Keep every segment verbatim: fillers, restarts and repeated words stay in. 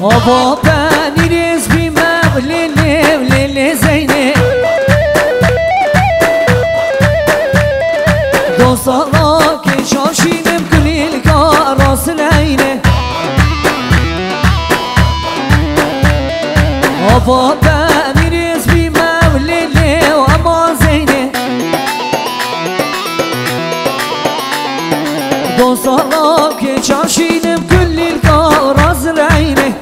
آبا بنی ریز بیمم لیلی لیلی زینه دو سالا که شاشینم کلیل کاراس لینه آبا بنی ریز بیمم لیلی و اما زینه دو سالا که شاشینم کلیل کاراس لینه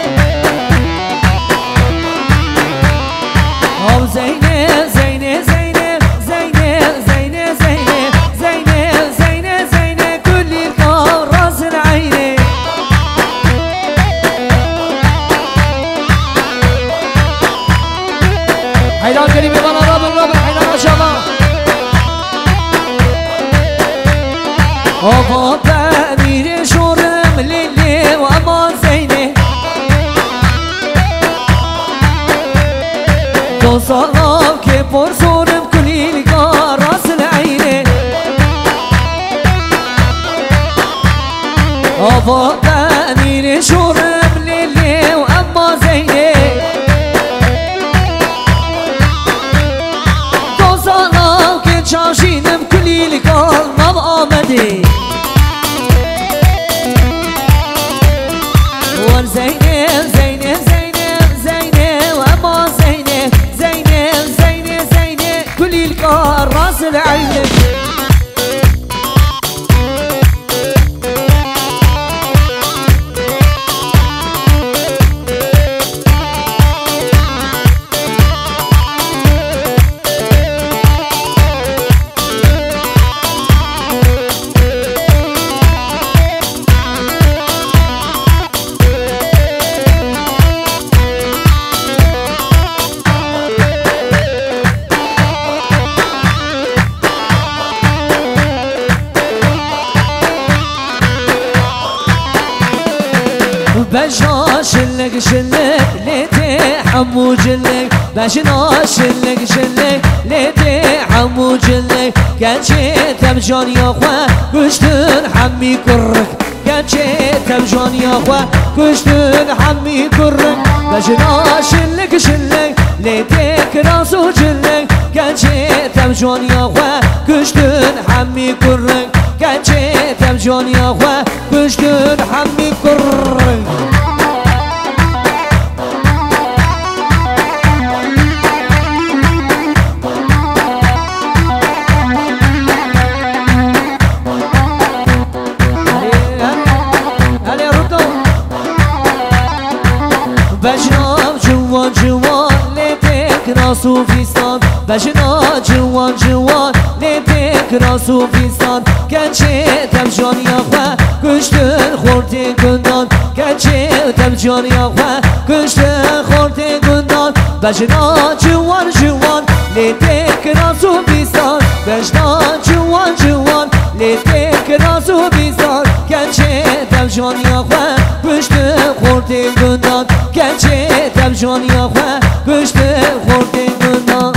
آب زینه زینه زینه زینه زینه زینه زینه زینه زینه کلی کار راز العینه حیدان کریمی بالا رابر رابر حیدان ماشاءالله آبا بمیر شورم لیلی و اما زینه دو سالا که پر زورم کلیل راس العینه آبا بمیر شورم لیلی و اما زینه دو سالا که چاشینم کلیل نام آمده وان زینه زینه زینه زینه و اما زینه زینه زینه زینه كل الكار راس العين بجنا شلك شلك ليتي حمو جلك بجنا شلك شلك ليتي حمو جلك كان شيت بجان يا اخوة كشتن حمي كرك كان شيت بجان يا اخوة كشتن حمي كرك بجنا شلك شلك ليتي كراسو جلك كان شيت بجان يا اخوة كشتن حمي كرك كان شيت بجان يا اخوة كشتن حمي كرك بجنام جوان جوان ليتك راسو فيستان بجنا جوان جوان ليتك راسو فيستان كان شيت بجان يا اخوة كشتن خورتي كندان كان شيت بجان يا اخوة كشتن خورتي كندان بجنا جوان جوان ليتك راسو فيستان بجنا جوان جوان ليتك راسو فيستان كان شيت بجان يا اخوة كشتن خورتي كندان كان شيت بجان يا اخوة كشتن خورتي كندان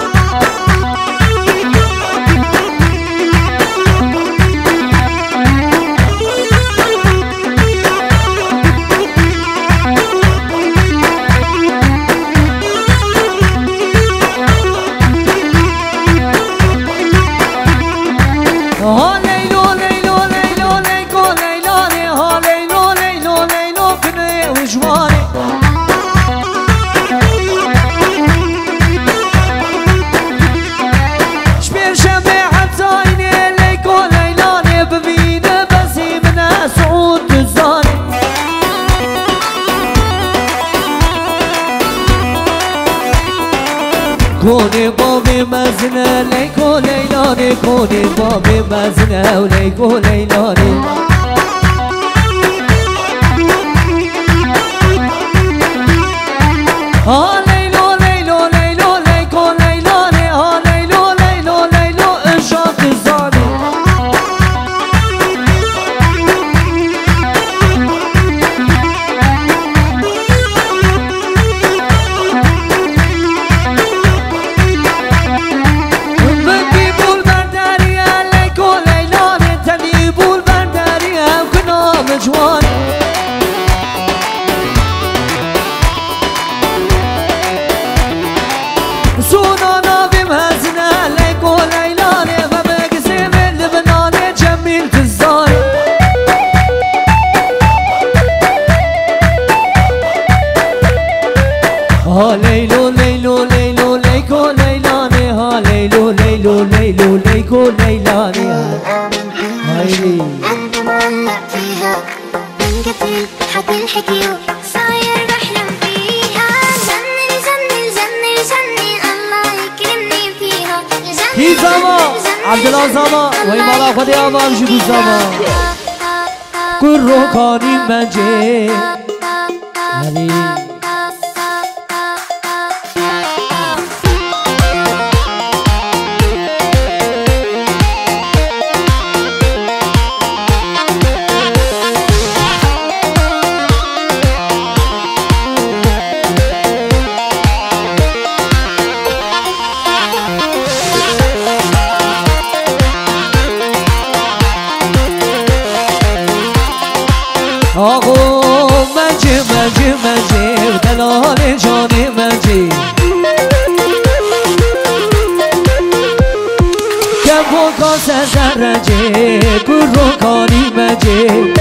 كوني بابي مزنة ليكو ليلاني كوني بابي مزنة وليكو ليلاني آه ليلو ليلو ليلو ليكو ليلاني آه ليلو ليلو ليلو إشاق الزاني بكي بول برداري ليكو ليلاني هلا فيها من كثير حكي الحكي صاير بحلم فيها جنن جنن جنن جنن الله يكرمني فيها كي زاما عبد الله زاما وای مالا خودی آبام جبو زاما گرو کانی منجه علی آقو منجه منجه منجه و دلال جان منجه کم و کاسه زرنجه گرو کانی منجه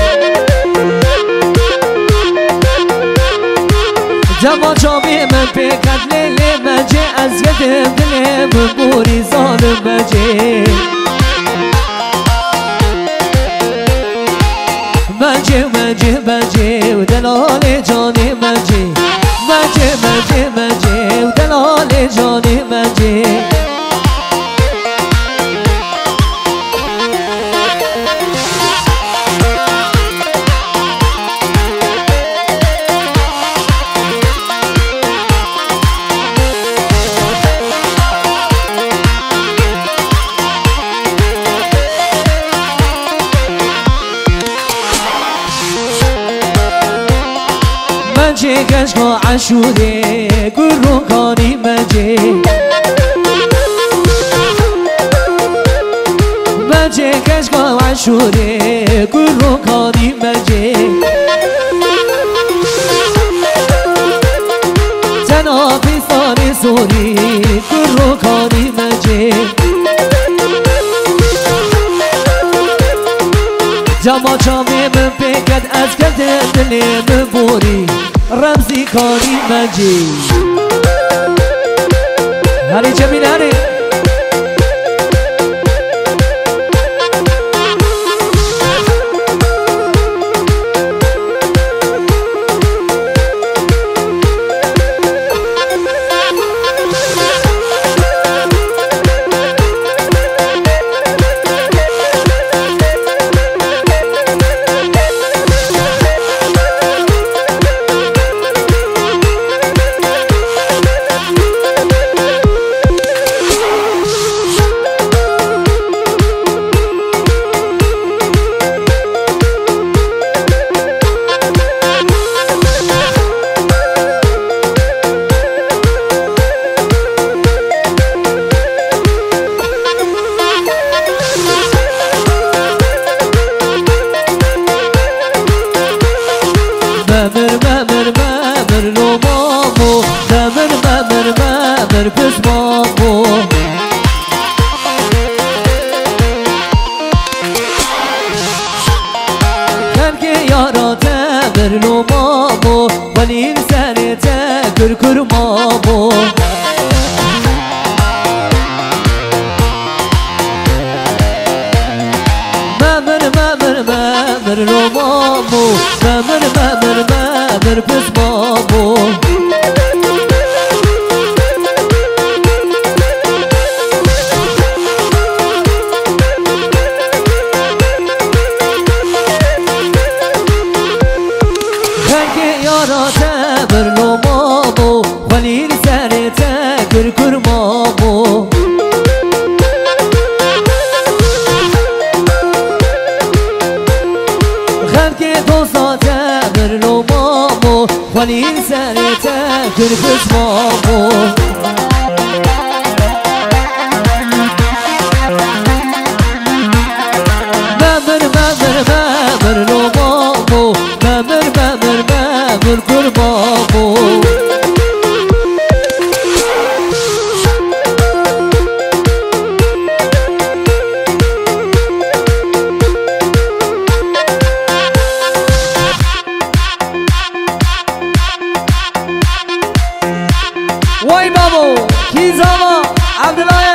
جما جامع من پیکد لیل منجه از یدم دلم بوری ظالم منجه منجه منجه منجه و دلال جان منجه منجه منجه منجه و دلال جان منجه منجه کشکا عشوده گرو کانی منجه منجه کشکا عشوده گرو کانی منجه تنها پیستان سوری گرو کانی منجه جما جامع من پیکد از کردن دلم بوری رمزی کاری منجی هری جمیل هری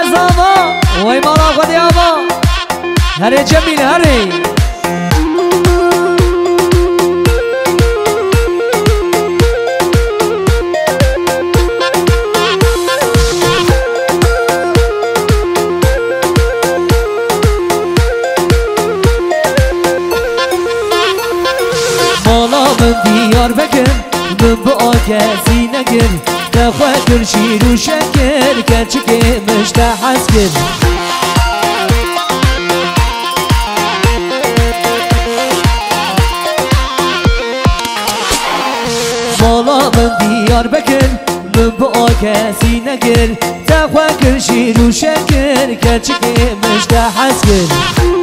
هره جمیل هره دیار بکن من با کسی نگر تخواه کر شیر و شکر کچه که مشتحس کر مالا من دیار بکن من با کسی نگر تخواه کر شیر و شکر کچه که مشتحس کر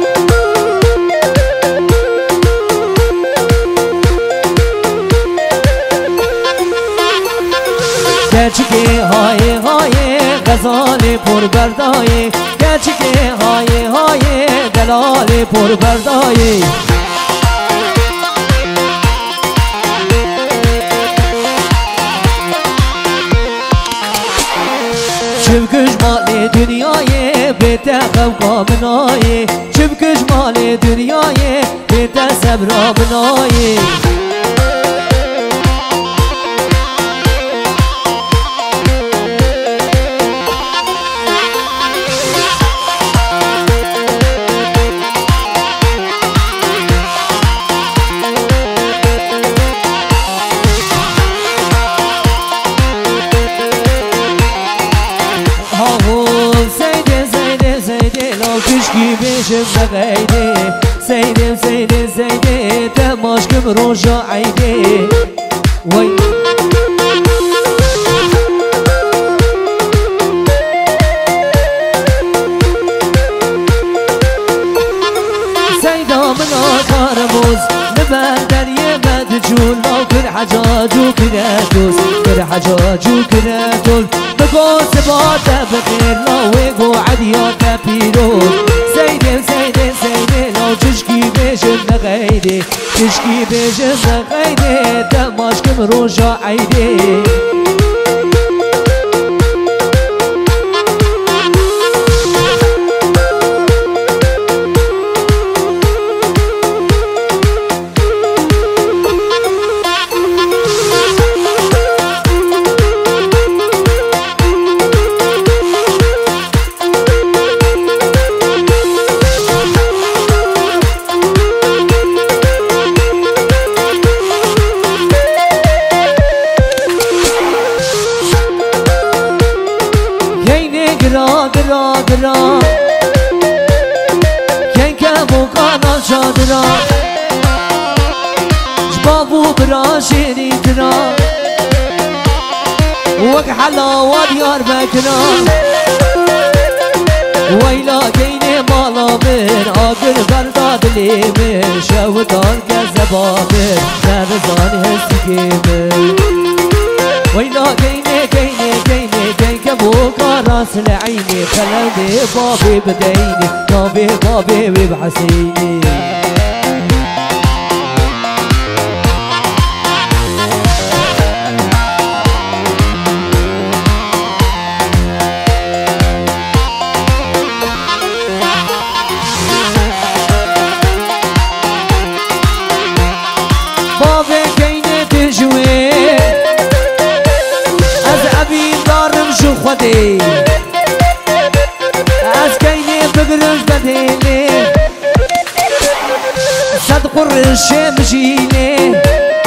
کچکی های های غزال پر بردای کچکی های های دلال پر بردای چبکش مال دنیای بیت خم منای چبکش مال دنیای بیت صبر منای کشکی بیشم نغیده سیدم سیدم سیده تماشکم روشا عیده وی سیدا منا کارموز نبر دریه مدجون لو کن حجاجو کنتوز کن حجاجو کنتوز بگو سباته بخیر لاوی گو عدیات پیروز سیدم سیدم سیدم لو چشکی بیشم نغیده چشکی بیشم نغیده تماشکم روشا عیده گرا گرا گرا کن که بوکانا شادرا جبابو برا شیری ترا وک حلاوات یار بکرا ویلا کینه مالا من آگر برداد لیمن شودان که زبابن نرزان هستی کمن ویلا کینه کینه کینه کین که بوکا راس العینی خلندی بابی بدینی نابی بابی بحسینی بابی کینه تجوی از عبی دارم شو خودی از کینه بگرش بدهیلی صد قرش مجیلی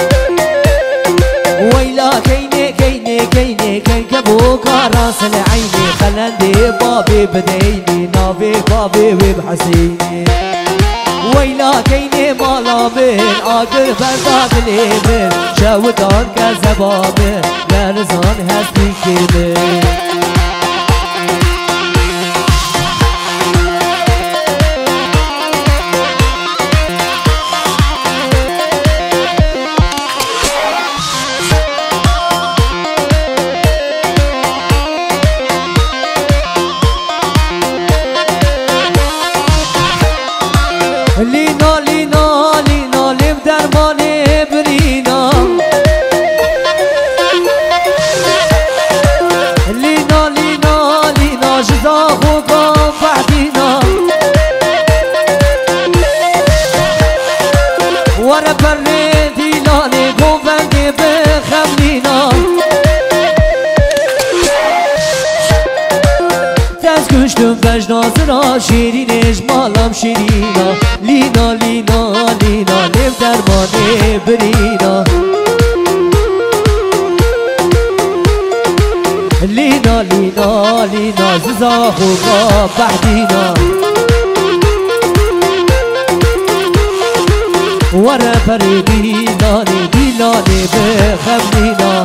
ویلا کینه کینه کینه کین که بوکا راس العینی خلندی بابی بدهیلی نابی بابی بحسینی ویلا کینه مالا من آگر برداد لیمن شودان که زبابن لرزان هستی کمن لینا لینا لینا لب درمانه برینا لینا لینا لینا جزا خوکم بعدینا ورا بره دیلانه گوبنده بخملینا تز کشتم بجنازرا شیرینش مالم شیرینا لینا لینا لینا لب درمانه برینا ما خوبا بحدينا ورا فريدي لاني ديلاني بخمنينا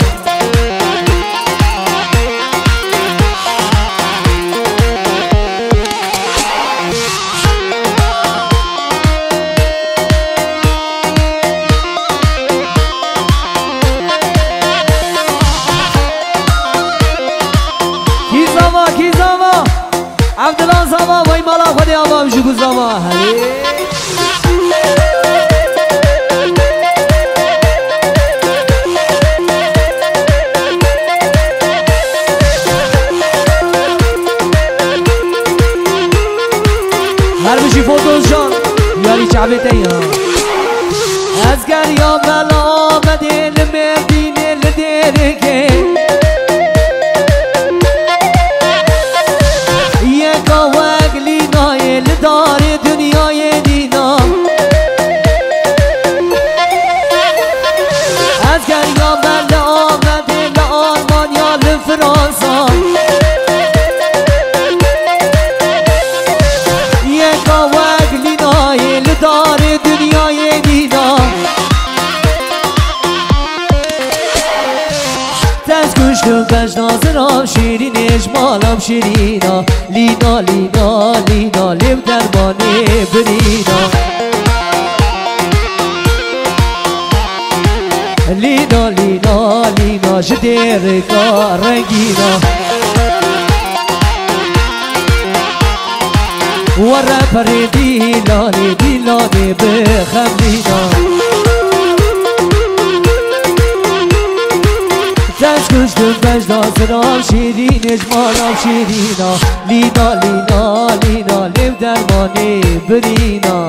عبدالله زما وای مالا خودی آبام جگو زما هلی هر بشی فوتوز جان یاری چعبه تیها از گریا ملا آمده لمدینه لدرگه دار دنیای دینا از گریا بله آمده لآلمانیا لفرانسا یکا وگلینای لدار دنیای دینا تز کشتم کش نازرام شیرین اجمالم شیرینا لینا لینا لینا لب درمانه برینا لینا لینا لینا جدیر کا رنگینا ورا پر دیلانی دیلانی بخملینا دست کشتم بج نازرام شیرین اجمالم شیرینا لینا لینا لینا لب درمانه برینا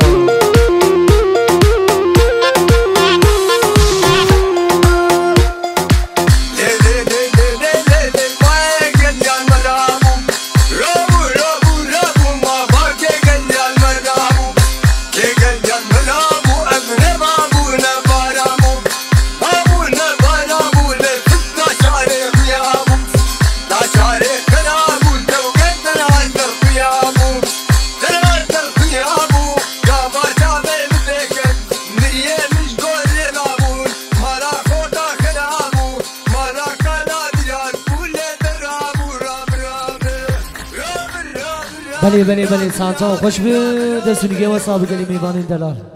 بله بله بله سانتا خوش به دستونیگه و صاحب گلی میوان دلال